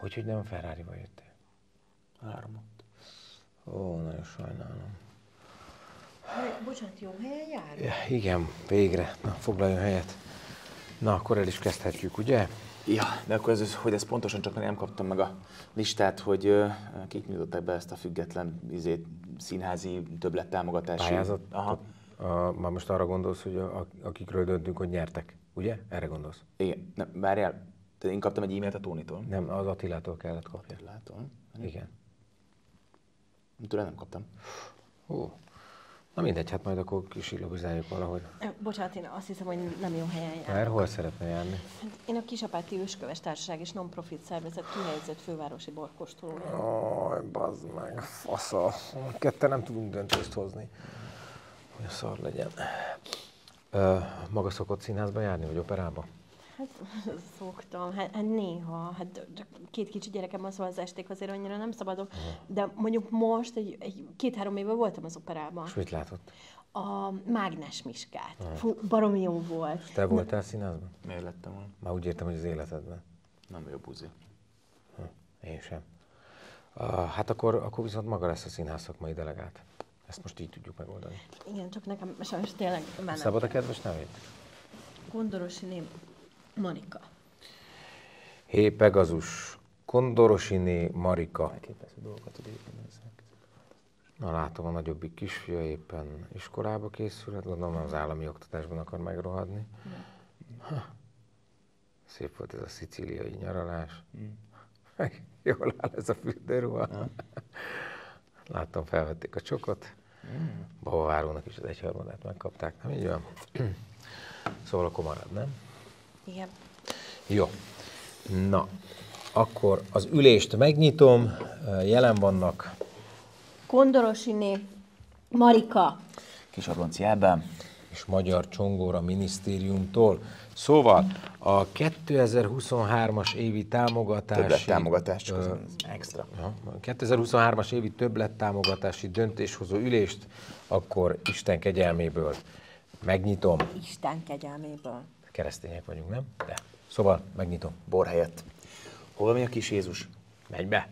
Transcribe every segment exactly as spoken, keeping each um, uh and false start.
Hogy, hogy nem a Ferrari-val jöttél? Áramott. Ó, nagyon sajnálom. Bocsánat, jó helyen jár? Ja, igen, végre. Na, foglaljon helyet. Na, akkor el is kezdhetjük, ugye? Ja, de akkor ez, hogy ez pontosan csak mert nem kaptam meg a listát, hogy uh, kik nyújtották be ezt a független izét, színházi többlettámogatási... Pályázat? Aha. A, már most arra gondolsz, hogy a, a, akikről döntünk, hogy nyertek, ugye? Erre gondolsz? Igen, nem, várjál, én kaptam egy e-mailt a Tónitól. Nem, az Attilától kellett kapni. Attilától? Igen. Tőle nem kaptam. Ó. Na mindegy, hát majd akkor kisillogozáljuk valahogy. Bocsánat, én azt hiszem, hogy nem jó helyen jár. Már hol szeretne járni? Hát én a Kisapáti Ősköves Társaság és non-profit szervezet kihelyezett fővárosi borkóstolója. Aj, bazd meg, fasza. Ketten nem tudunk döntést hozni. Hogy a szar legyen. Ö, maga szokott színházba járni, vagy operába? Hát szoktam, hát, hát néha, hát csak két kicsi gyerekem van, szóval az esték azért annyira nem szabadok, de mondjuk most egy, egy két-három éve voltam az operában. És mit látott? A Mágnes Miskát. Fú, baromi jó volt. És te voltál színházban? Miért lettem volna? Már úgy értem, hogy az életedben. Nem jó buzi. Hm, én sem. Uh, hát akkor, akkor viszont maga lesz a színház szakmai delegált. Ezt most így tudjuk megoldani. Igen, csak nekem sajnos tényleg mennem. Szabad a kedves nevét? Kondorosiné Marika. Hé, Pegazus. Kondorosiné Marika. Elképesztő dolgokat tud építeni. Na látom, a nagyobbik kisfia éppen iskolába készül, gondolom az állami oktatásban akar megrohadni. Ha. Szép volt ez a szicíliai nyaralás. Mm. Jól áll ez a fürdőruha. Ja. Láttam, felvették a csokot. Mm. Babavárónak is az egyharmadát megkapták, nem így van? Szóval akkor marad, nem? Igen. Jó. Na, akkor az ülést megnyitom, jelen vannak Kondorosiné Marika. Kisablonci Ádám. És Magyar Csongóra minisztériumtól. Szóval a kétezer-huszonhármas évi támogatási... Többlettámogatás, csak az extra. kétezer-huszonhármas évi többlettámogatási döntéshozó ülést akkor Isten kegyelméből megnyitom. Isten kegyelméből. Keresztények vagyunk, nem? De. Szóval megnyitom. Bor helyett. Hol van a kis Jézus? Menj be!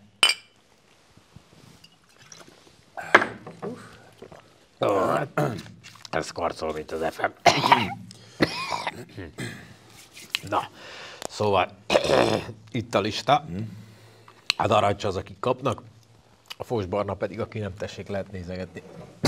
Oh, ez karcol, mint az ef em. Na, szóval itt a lista. A Narancs az, akik kapnak, a Fosbarna pedig, aki nem, tessék, lehet nézegetni.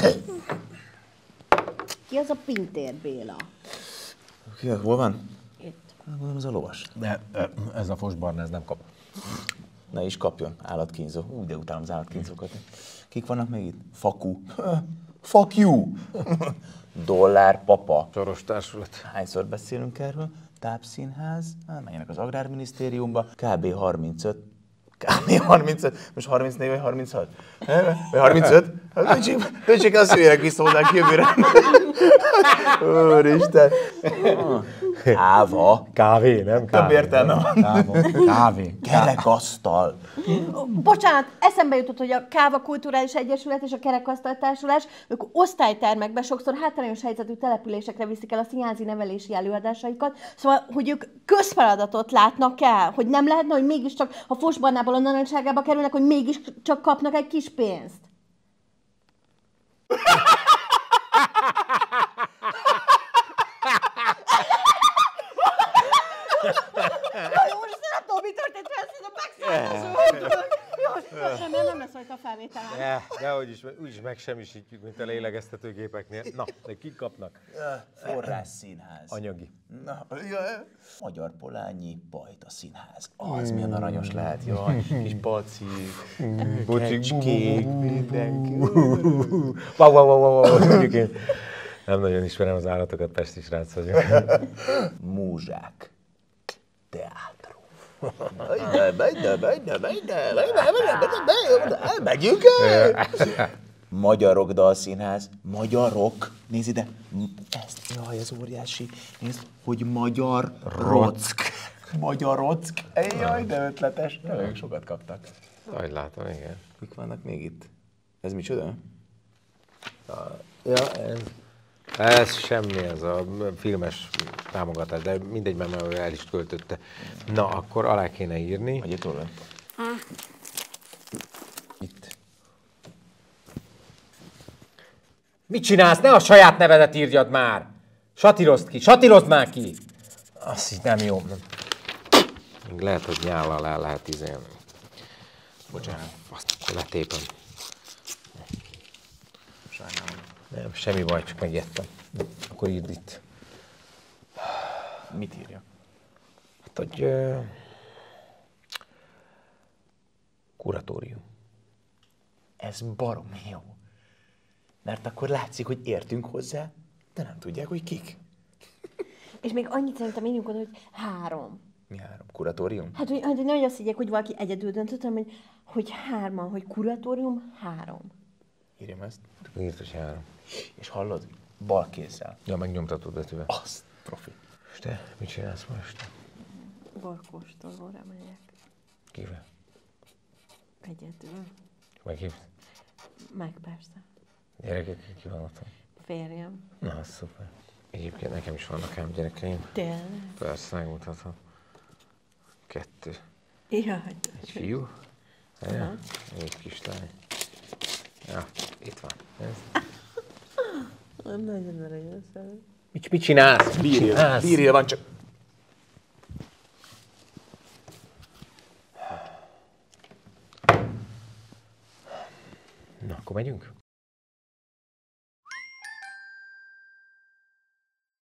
Ki az a Pintér Béla? Ki, hol van? Itt. Gondolom, ez a lovas. De ez a Fosbarna, ez nem kap. Ne is kapjon, állatkínzó. Úgy, de utálom az állatkínzókat. Kik vannak még itt? Fakú. Fuck you! Dollár papa. Soros társulat. Hányszor beszélünk erről? Tápszínház, hát menjenek az Agrárminisztériumba, kb. harmincöt. kb. harmincöt, most harmincnégy vagy harminchat? Vagy harmincöt? Töltsék, azt jöjjenek vissza hozzánk jövőre. Úristen. Káva. Kávé, nem kávé. Több értelme van. Kávé. Kávé. Kerekasztal. Bocsánat, eszembe jutott, hogy a Káva Kulturális Egyesület és a Kerekasztal Társulás, ők osztálytermekbe, sokszor hátrányos helyzetű településekre viszik el a színházi nevelési előadásaikat, szóval, hogy ők közfeladatot látnak el, hogy nem lehetne, hogy mégiscsak a Fosbarnából a Narancságába kerülnek, hogy mégiscsak kapnak egy kis pénzt. Most nem tudom, mi történt vele, szerintem megszálltozódtunk. Remélem nem lesz rajta a felvételen. De, dehogy is, úgyis megsemmisítjük, mint a lélegeztetőgépeknél. Na, de kik kapnak? Forrás színház. Anyagi. Na, ja. Magyar Polányi Pajta Színház. Az mm. milyen aranyos lehet, jaj. Kis paci, kecskék, mindenki. Wow, wow, wow, wow. Nem nagyon ismerem az állatokat, pesti srác vagyok. Múzsák. Teátrum. Megyünk el! Magyarok Dalszínház. Magyarok. Nézd ide. Ezt, jaj, ez óriási. Nézd, hogy Magyar Rock. Magyar Rock. Jaj, de ötletes. Nagyon sokat kaptak. Ahogy látom, igen. Mik vannak még itt? Ez micsoda? Ja, ez, ez semmi, ez a filmes támogatás, de mindegy, mert már el is költötte. Na, akkor alá kéne írni. Hogy itt hol van? Mit csinálsz? Ne a saját nevedet írjad már! Satírozd ki, satírozd már ki! Azt így nem jó. Még lehet, hogy nyállal el lehet izélni. Bocsánat. Azt akkor letépem. Sajnálom. Nem, semmi baj, csak megijedtem. Akkor írd itt. Mit írja? Hát, hogy... Uh, kuratórium. Ez baromi jó. Mert akkor látszik, hogy értünk hozzá, de nem tudják, hogy kik. És még annyit szerintem írjunk oda, hogy három. Mi három? Kuratórium? Hát, hogy, hogy nagyon azt higgyek, hogy valaki egyedül döntött, hanem, hogy, hogy hárman, hogy kuratórium, három. Írjam ezt. Írd, hogy három. És hallod? Bal kézzel. Ja, megnyomtatod betűvel. Azt, profi. És te, mit csinálsz most? Barkóstolóra megyek. Kivel? Egyedül. Meghívsz? Meg persze. Gyerekek, ki van otthon? Férjem. Na, az szuper. Egyébként nekem is vannak ám gyerekeim. Tényleg? Persze, megmutatom. Kettő. Jaj. Egy fiú. Ja, egy kislány. Ja, itt van. Ez. Nagyon aranyos. Mit, mit csinálsz? Mit Bírja, csinálsz? bírja van csak. Na, akkor megyünk?